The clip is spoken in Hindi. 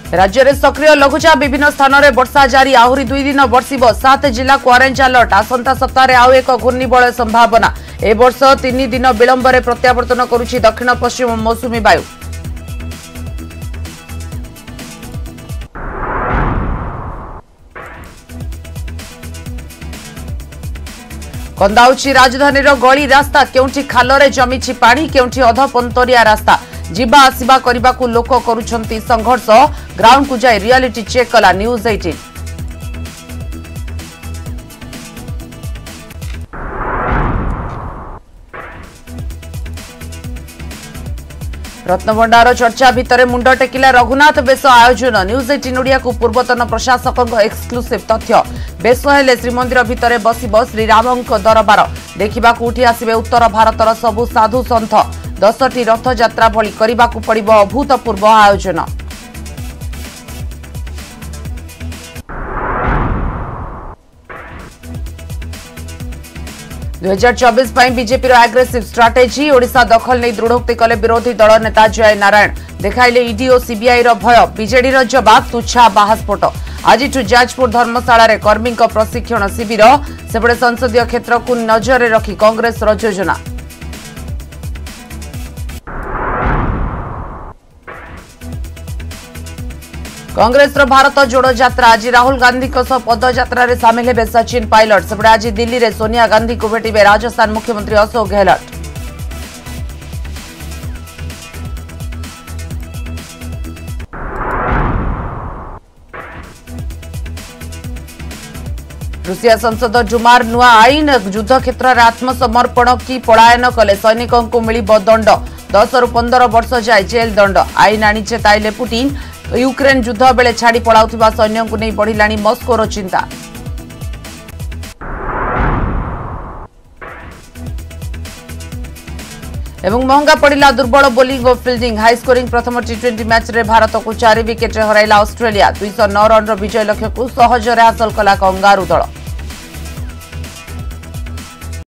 राज्य में सक्रिय लघुचाप विभिन्न स्थान में वर्षा जारी आहरी 2 दिन बर्षिब 7 जिला को ऑरेंज अलर्ट आसंता सप्ताह आउ एक घूर्णिबलय संभावना ए वर्ष 3 दिन विलंब में प्रत्यावर्तन करुछि दक्षिण पश्चिम मौसुमी वायु। कंदाउची राजधानी गली रास्ता केउठी खालरे जमीछि पानी केउठी अधपंतरिया रास्ता जीवा आसिबा करने को लोक करुछंती संघर्ष ग्राउंड को जाई रियलिटी चेक कला न्यूज 18। रत्नभंडार चर्चा भितर मुंड टेकिला रघुनाथ बेश आयोजन न्यूज 18 ओडिया को पूर्वतन प्रशासक एक्सक्लूसिव तथ्य बेश हेले श्रीमंदिर भितर बसिब श्रीराम दरबार देखा उठी आसवे उत्तर भारतर सबु साधु सन्थ 10टी रथ यात्रा भली करने को पड़िब अभूतपूर्व आयोजन। बीजेपी एग्रेसिव स्ट्राटेजी ओडिशा दखल नहीं दृढ़ोक्ति कले विरोधी दल नेता जय नारायण देखाइले ईडी और सीबीआई भय बीजेडी जवाब तुच्छा बाहास्फोट आज जाजपुर धर्मशाला कर्मी प्रशिक्षण शिविर सेपटे संसदीय क्षेत्र को नजर रखी कांग्रेस योजना। कांग्रेस भारत जोड़ो यात्रा आज राहुल गांधी पदयात्रा सामिल हेबे सचिन पायलट सेपटे आज दिल्ली में सोनिया गांधी को भेटिबे राजस्थान मुख्यमंत्री अशोक गहलोत। रूसिया संसद जुमार नुआ आईन युद्ध क्षेत्र में आत्मसमर्पण की पलायन कले सैनिकों को मिलिब दंड 10 ରୁ 15 वर्ष जाए जेल दंड आईन आनी चेताइले पुतिन यूक्रेन युद्ध बेले छाड़ी पलाउथिबा सैन्य को नहीं बढ़िलानी मस्कोर चिंता। एवं महंगा पड़िला दुर्बल बोलिंग और फील्डिंग हाई स्कोरिंग प्रथम टी20 मैच रे भारत को 4 विकेट हराइला ऑस्ट्रेलिया 209 रन विजय लक्ष्य को सहजरे हासिल कला कंगारू दल।